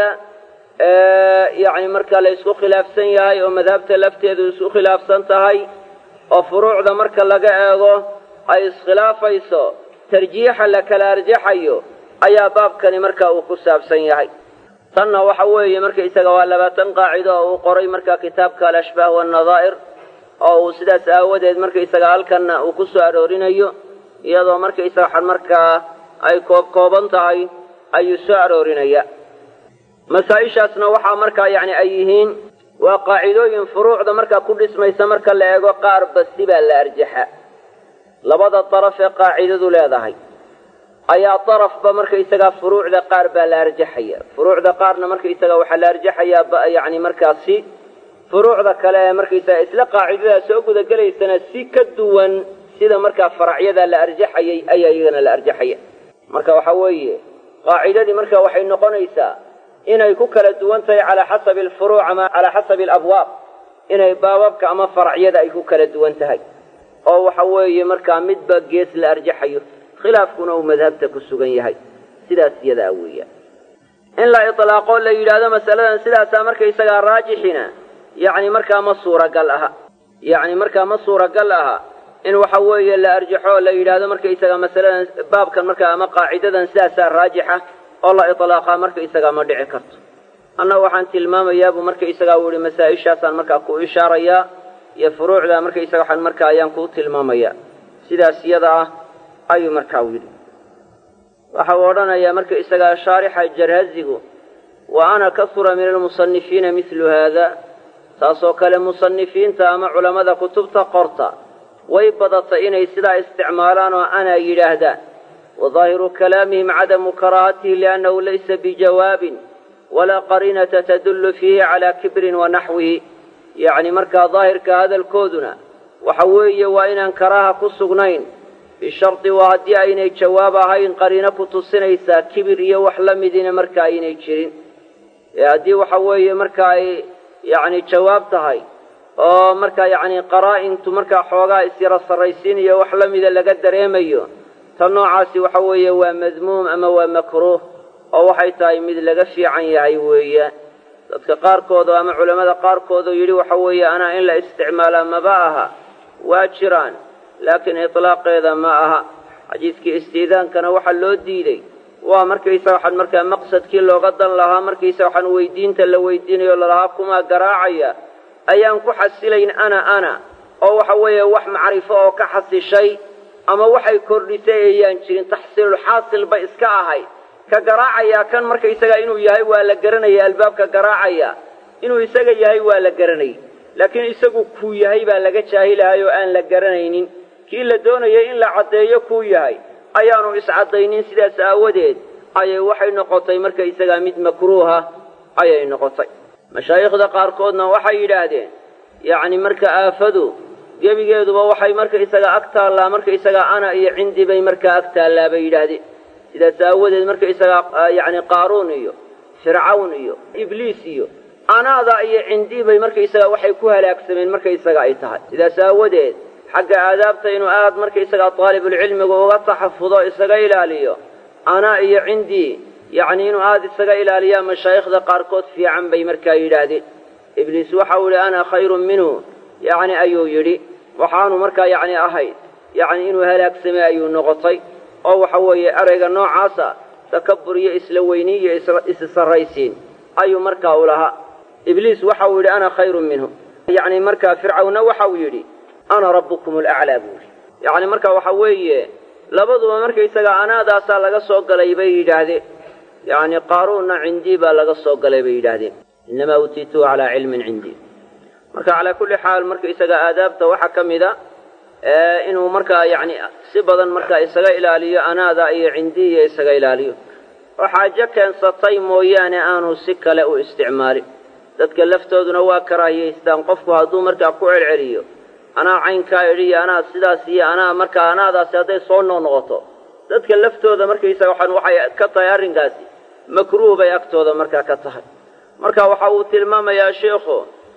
[SPEAKER 1] يعني مركا ليسو خلاف سنياي ومذهب تلفتي يسو خلاف سنتهاي وفروع ذا مركا لقا آغو أي خلاف يسو ترجيحا لك الارجحيو أي باب كان مركا وكساب سنياي تنا وحوية مركا إساقا واللباتن قاعدة أو قري مركا كتابك الأشباه والنظائر أو سداس آودة مركا إساقا الكنا وكسو أرورينيو iyadoo marka isaga markaa ay kooban tahay ay soo aroorinaya masaa'ishaasna waxa markaa yani ay yihiin waa qaacidooyin furuucda markaa ku dhismaysa marka la eego qaar basi baa la arjaxa labada taraf ee qaacidadu leedahay ayaa tarafba marka isaga furuucda qaar baa la arjaxaya furuucda qaarna marka isaga waxa la arjaxaya yani markaasi furuucda kale marka isaga isla qaacidada soo guda galeysana si ka duwan sida marka faracyada la arjaxayay ayayna la arjaxaya marka waxa weeye qaacidadii marka waxay noqonaysaa inay ku kala duwan tahay ala xasab al-furu' ama ala xasab al-abwab inay baababka ama faracyada ay ku kala duwan tahay oo waxa weeye marka midba gees la arjaxayo khilaafkuna uu madhabta ku sugan yahay sidaas iyada weeyaa in la itlaaqo la yiraahdo masaladan sidaas marka isaga raajixina yani marka ma suuragal aha yani marka ma suuragal aha in waxa weeye la arjaxo la yiraahdo marka isaga masaladan baabkan marka ama qaacidadan sidaas raajixa oo la itlaaqa marka isaga ma dhici karto anna waxaan tilmaamayaa marka isaga wuri masaa'ishaasaan marka ku ishaaraya iyo furuucda marka isaga waxaan marka ayaan ku tilmaamaya sidaas iyada ay marka wiri waxa oranaya marka isaga shaarixa jarhazigu wa ana kasura min al-musannifin mithlu hada taasoo kale musannifiinta ama culimada kutubta qorta way badata inay sidaa isticmaalaan oo ana yiraahdaan وظاهر كلامهم عدم كراهته لأنه ليس بجواب ولا قرينة تدل فيه على كبر ونحوه يعني مركا ظاهر كهذا الكودنا وحوية وإن كراها كسغنين بالشرط وهدي أين جوابها إن قرينة تصنيسا كبر يوحلم دين مركا أين يجرين يهدي وحوية مركا يعني جوابتها oo marka yani qaraa'intu marka xoogaa isira saraysiin iyo wax la mid ah laga dareemayo tan noocaasi waxa weeye waa madmuum ama waa makruh oo waxay tahay mid laga fiican yahay weeye dadka qaarkood ama culimada qaarkood oo yiri waxa weeye ana in la isticmaala ma aha waa jiraan laakiin itlaaqeeda ma aha xadiiskii istiidaankana waxa loo diiday waa markaysa waxan marka maqsadkii looga dan lahaa markaysa waxan weydiinta la weydiinayo lahaa kuma garaacaya ayaan ku xasilayn ana oo waxa weeye wax macrifo oo ka xasishay ama waxay kordhisay ayaan jirin tahsiil xaasil ba iska ahay ka garaacaya kan marka isaga inuu yahay waa la garanaya albaabka garaacaya inuu isaga yahay waa la garanay laakiin isagu ku yahay baa laga jaahilayo aan la garanaynin kii la doonayay in la cadeeyo ku yahay ayaanu iscadaynin sidaas aawadeed ayay waxay noqotay marka isaga mid makruuha ayay noqotay mashaayixda qaarkoodna waxay yiraahdeen yani marka aafadu gebigeeduba waxay marka isaga agtaala marka isaga ana iyo cindi bay marka agtaala bay yiraahdeen sidaas aawadeed marka isaga yani qaaruun iyo fircawn iyo ibliis iyo anaada iyo cindi bay marka isaga waxay ku halaagsameen marka isaga ay tahay sidaas aawadeed xagga aadaabta inuu aad marka isaga talibul cilmiga uga taxafudo isaga ilaaliyo ana iyo cindi يعني إنه هذا السجى إلى اليوم الشيخ ذا قاركوت في عم بمركا يرادي إبليس وحول أنا خير منه يعني أيو يري وحانو مركا يعني أهيد يعني إنه هلاك سماء أيو نغطي أو حوي أرجع نوع عصا تكبر يسلويني يسريسين أيو مركا ولها إبليس وحول أنا خير منه يعني مركا فرعون وحويري أنا ربكم الأعلى بوري يعني مركا وحوي لبضوا مركا يسجى أنا ذا سالك سوق ليبي جاذي يعني قارون عندي بلغ الصوق لبي جاذي إنما أوتيته على علم عندي مركا على كل حال مركا يسجى آداب توحكم إذا inuu markaa yacni si badan markaa isaga ilaaliyo anaada iyo cindiya isaga ilaaliyo oo xaajo keensatay mooyaane aanu si kale u isticmaalin dadka laftooduna waa karaahiyaystaan qofku hadduu markaa ku celceliyo anaa caynkaa idhiyo anaa sidaas iyo anaa markaa anaadaasi hadday soo noqnoqoto dadka laftooda markaysaga waxay ka tahay arrinkaasi makruuh bay agtooda markaa ka tahay marka waxa uu tilmaamayaa sheekhu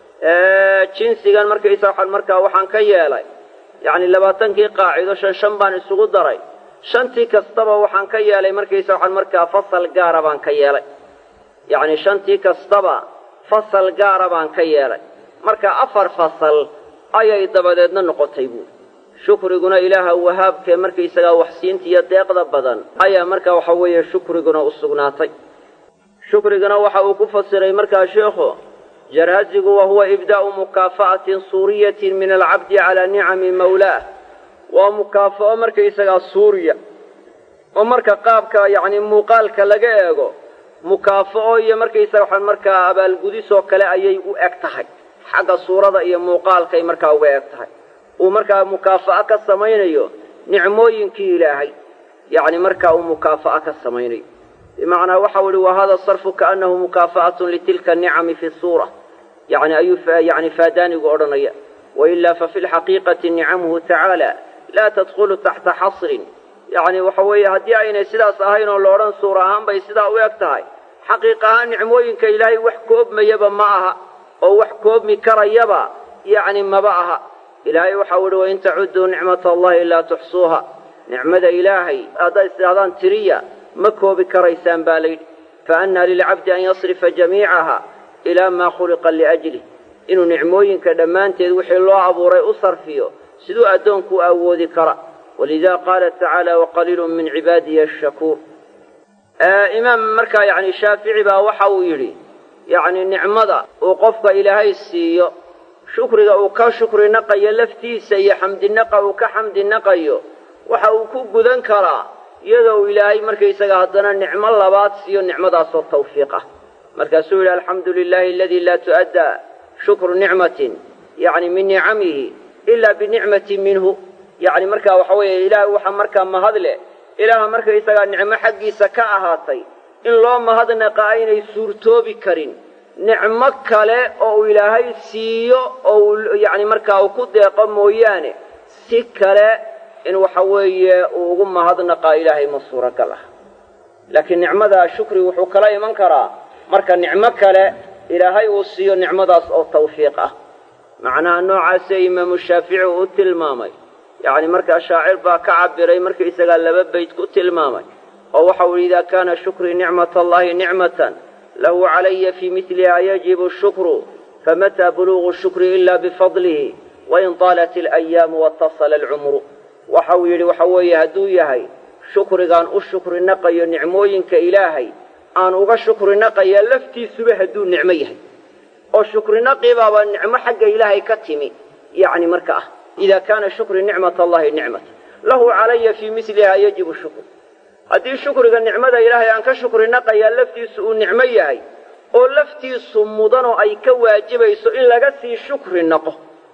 [SPEAKER 1] jinsigan markaysaga markaa waxaan ka yeelay yacni 20kii qaacido shan baan isugu daray shantii kastaba waxaan ka yeelay markaysaga markaa fasal gaara baan ka yeelay yacni shantii kastaba fasal gaara baan ka yeelay marka 4 fasal ayay dabadeedna noqotay buuri shukriguna ilaaha wahaabkee markaysagaa waxsiinta iyo deeqda badan ayaa markaa waxa weeye shukriguna u sugnaatay shukriguna waxa uu ku fasiray markaa sheekhu jarhazigu wahuwa ibdaa'u mukaafa'atin suuriyatin min alcabdi calaa nicami mawlaah waa mukaafa'o markaysagaa suuriya oo marka qaabka yacni muuqaalka laga eego mukaafa'o iyo markaysaga markaa abaalgudisoo kale ayay u eg tahay xagga suurada iyo muuqaalkay markaa uga eg tahay uu markaa mukaafa'a ka samaynayo nicmooyinkii ilaahay yacni markaa uu mukaafa'a ka samaynayo bimacnaa waxau ihi wahada sarfu kaannahu mukaafa'atun litilka anicami fi suura yani ayuu yani faadaanigu odhanaya wailaa fafi lxaqiiqati nicamuhu tacaala laa tadkhulu taxta xasrin yacni waxa weeye haddii aynay sidaas ahayn oo la odhan suura ahaan bay sidaa u eg tahay xaqiiq ahaan nicmooyinka ilaahay wax koobmayaba ma aha oo wax koobmi karayaba yacni maba aha ilaahay waxau ihi wain tacudduu nicmata allahi laa tuxsuuha nicmada ilaahay hadday istidhahdaan tiriya ma koobi karaysaan baa layidhi faannaa lilcabdi an yasrifa jamiicaha ilaa maa khuliqa liajlih inuu nicmooyinka dhammaanteed wixii loo abuuray u sarfiyo siduu addoonku awoodi kara walida qaala tacaala waqaliilun min cibaadiya ashakuur imaam markaa yacni shaafici baa waxa uu yidhi yacni nicmada uu qofka ilaahay siiyo shukriga uu ka shukri naqayo laftiisa iyo xamdinaqa uu ka xamdi naqayo waxa uu ku gudan karaa iyadoo uu ilaahay markaysaga haddana nicmo labaad siiyo nicmadaasoo tawfiiq ah markaasuu yidhi alxamdu lilaahi aladii laa tu'addaa shukru nicmatin yacni min nicamihi ilaa binicmatin minhu yacni markaa waxa weeye ilaahay waxa markaa mahad leh ilaaha markaysagaa nicmo xaggiisa ka ahaatay in loo mahadnaqa aynay suurtoobi karin nicmo kale oo uu ilaahay siiyo oo uu yacni markaa uu ku deeqo mooyaane si kale in waxa weeye uu ugu mahadnaqaa ilaahay ma suuragal ah laakiin nicmada shukri wuxuu kala iman karaa marka nicmo kale ilaahay uu siiyo nicmadaas oo tawfiiq ah macnaha noocaasee imaamu shaafici uu u tilmaamay yacni markaa shaacir baa ka cabiray markaysagaa 2 bayd ku tilmaamay oo waxau yidhi idaa kaana shukrii nicmata allahi nicmatan lahu calaya fii midliha yajibu shukru famataa buluugu shukri ila bifadlihi wain taalat alayaamu watasala alcumru waxau yidhi waxa weeye hadduu yahay shukrigaan u shukri naqayo nicmooyinka ilaahay aan uga shukri naqaya laftiisuba hadduu nicmo yahay oo shukri naqibaaba nicmo xagga ilaahay ka timi yacni marka ah idaa kaana shukri nicmata allahi nicmata lahu calaya fii midliha yajibu shukru haddii shukriga nicmada ilaahay aan ka shukri naqayaa laftiisu uu nicmo yahay oo laftiisu mudanoo ay ka waajibayso in laga sii shukri naqo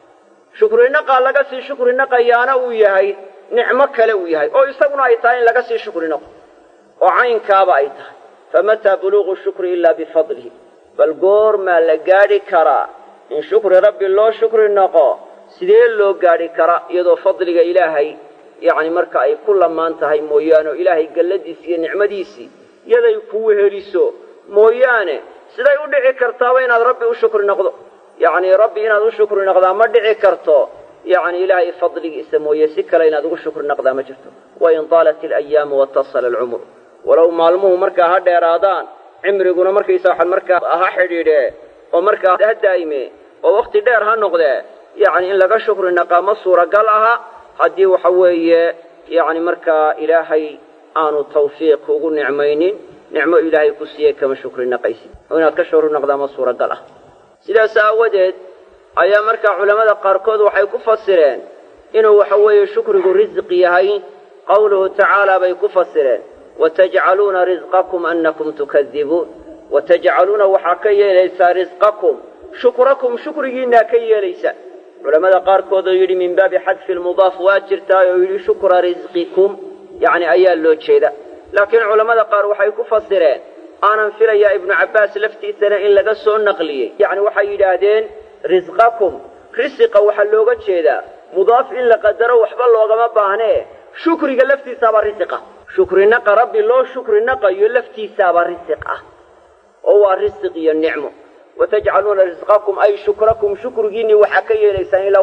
[SPEAKER 1] shukri naqaa laga sii shukri naqayaana uu yahay nicmo kale uu yahay oo isaguna ay tahay in laga sii shukri naqo oo caynkaaba ay tahay famataa buluugu shukri ilaa bifadlihi bal goormaa la gaadhi karaa in shukri rabbi loo shukri naqo sidee loo gaadhi karaa iyadoo fadliga ilaahay yacni marka ay ku lamaan tahay mooyaane ilaahay galladiisii iyo nicmadiisii yaday kugu heliso mooyaane siday u dhici kartaaba inaad rabbi u shukri noqdo yacni rabbi inaad u shukri noqdaa ma dhici karto yacni ilaahay fadligiisa mooye si kale inaad ugu shukri noqdaa ma jirto wain taalat alayaamu watasala alcumru walow maalmuhu markaa ha dheeraadaan cimriguna markaysaa markaa ha xidhiidhee oo markaa ha daa'ime oo wakhti dheer ha noqdee yacni in laga shukri naqaa ma suuragal aha haddii waxa weeye yacni markaa ilaahay aanu tawfiiq ugu nicmaynin nicmo ilaahay ku siiyey kama shukri naqaysid oo inaad ka shukri naqdaa ma suuragal ah sidaas aawadeed ayaa markaa culammada qaarkood waxay ku fasireen inuu waxa weeye shukrigu risqi yahay qawluhu tacaala bay ku fasireen watajcaluuna risqakum annakum tukadibuun watajcaluuna waxaa ka yeelaysaa risqakum shukrakum shukrigiinaa ka yeelaysa علماء قاركود يري من باب حذف المضاف واجرتا يري شكر رزقكم يعني أيا لو جيدا لكن علماء قار waxay ku fasireen aanan filaya ibn Abbas laftiisana in laga soo naqliyay yani waxay yiraahdeen rizqakum rizqa waxa looga jeedaa mudaaf in la qadaro waxba loogama baahnee shukriga laftiisa ba rizqa shukrina rabbi loo shukrina qayo laftiisa ba rizqa oo waa rizq iyo nicmo وتجعلون رزقكم أي شكركم شكر جيني وحكي ليسان إلا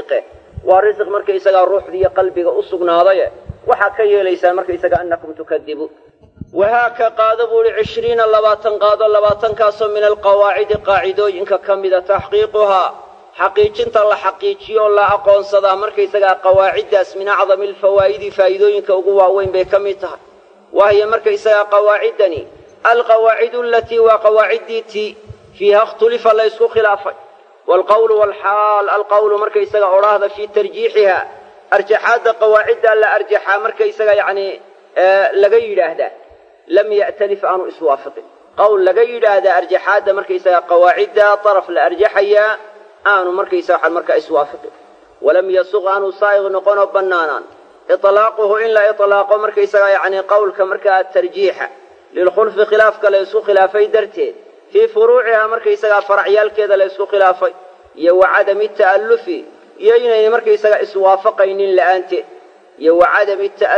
[SPEAKER 1] وارزق مركي إساقا الروح ذي قلبك أصقنا ضيع وحكي ليسان مركي إساقا أنكم تكذبوا وهكا قادبوا ل20 اللباتن كاسم من القواعد قاعدو إنك كمذا تحقيقها حقيقين تلا حقيقي ولا أقون صدا مركي إساقا قواعد داس من أعظم الفوائد فايدو إنك أقوى وين بكمتها وهي مركي إساقا قواعدني القواعد التي وقواعدتي فيها اختلف لا يسكو خلافا والقول والحال القول مركي سغا اوراهدا في ترجيحها ارجحات قواعد لا ارجحها مركي سغا يعني لغا يراهدا لم يأتلف انو اسوافق قول لغا يراهدا ارجحات مركي سغا قواعد طرف لا ارجحيا انو مركي سغا مركا اسوافق ولم يسغ انو صايغ نقون بنانان اطلاقه الا اطلاق مركي سغا يعني قول كمركا الترجيح للخلف خلاف كلا يسو خلافي درتين في فروعها مركي سغا فرعيال كذا لا اسكو خلافي يا وعدم التألف يين مركي سغا اسوافقين لانته يا وعدم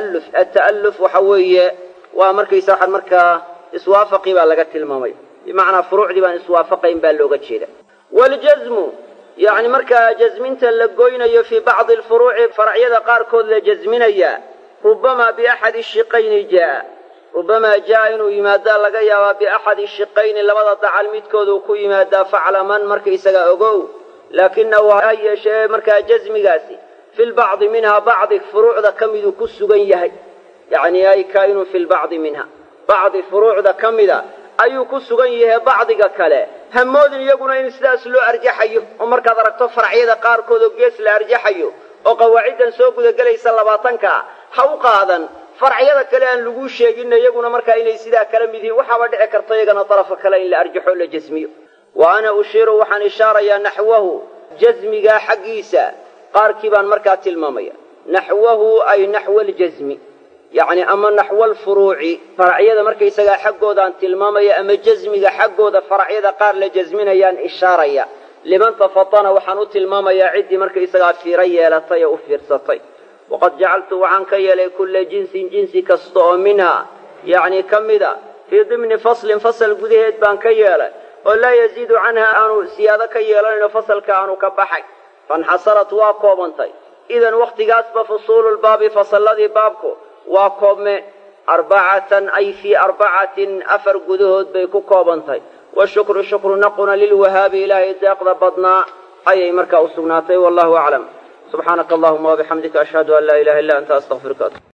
[SPEAKER 1] التألف وحويه ومركي سغا مركا اسوافقي با لغا تلمامي بمعنى فروع دي بان اسوافقين با لوغا جيدا والجزم يعني مركا جزمنته لغوينيو في بعض الفروع فرعيده قاركود لجزمنيا ربما باحد الشقين جاء ربما جاء إنه يمادى لقيا بأحد الشقين لبدا دعال ميدكود وكو يمادى فعل من مركي سغا اوغو لكنه أي شيء مركا جزمي قاسي في البعض منها بعض فروع ذا كميدو كسوغن يهي يعني أي كائن في البعض منها بعض فروع ذا كميدا أي كسوغن يهي بعض كلا همودن يقولون إن سلاس لو أرجحيو ومركا دركتو فرعي ذا قاركود وقيس لأرجحيو وقواعدا سوقو ذا قليس اللباطنكا حوقادا فرعيada kale aan lagu sheegin iyaguna marka inay sida kala mid yihiin waxa dhici karta iyagana tarafka kale in la arjaxo la jazmiyo wa ana ushiru waxaan ishaaraya nahwahu jazmiga xaqiisa qaarkii baan marka tilmaamaya nahwahu ay nahwa al-jazmi yani ama nahwa al-furu'i far'iyada marka isaga xaqooda aan tilmaamaya ama jazmiga xaqooda far'iyada qaar la jazminayaan ishaaraya liman tafatana waxaan u tilmaamaya cidi marka isaga fiirayeelatay oo fiirsatay وقد جعلت عنك يلي كل جنس كستو منها يعني كمدا في ضمن فصل قدهد بان كيالا ولا يزيد عنها أنو سيادة كيالا فصل كأنو كبحي فانحصرت واقوبنتي إذن وقت قاسب فصول الباب فصل الذي بابكو واقوب 4 أي في 4 أفر قدهد بيكو كوبنتي والشكر نقنا للوهاب إلهي تأقضى بطنا أي مركا أسقناتي والله أعلم سبحانك اللهم وبحمدك أشهد أن لا إله إلا أنت أستغفرك